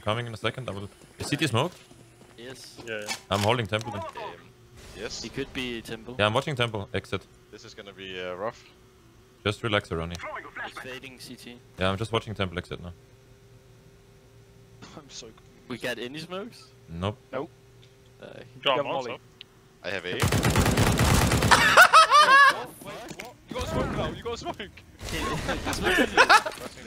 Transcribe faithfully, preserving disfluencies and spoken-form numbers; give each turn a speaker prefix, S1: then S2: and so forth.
S1: coming in a second. I will. Is city smoke?
S2: Yes.
S3: Yeah, yeah.
S1: I'm holding temple then.
S4: Um, yes.
S2: He could be temple.
S1: Yeah, I'm watching temple. Exit.
S4: This is gonna be uh, rough.
S1: Just relax, Ronnie.
S2: He's fading C T.
S1: Yeah, I'm just watching temple exit now.
S3: I'm so.
S2: We got any smokes?
S1: Nope.
S3: Nope.
S2: Uh,
S3: Got
S5: Got
S3: molly.
S5: molly.
S4: I have A.
S3: You got smoke now. You got smoke.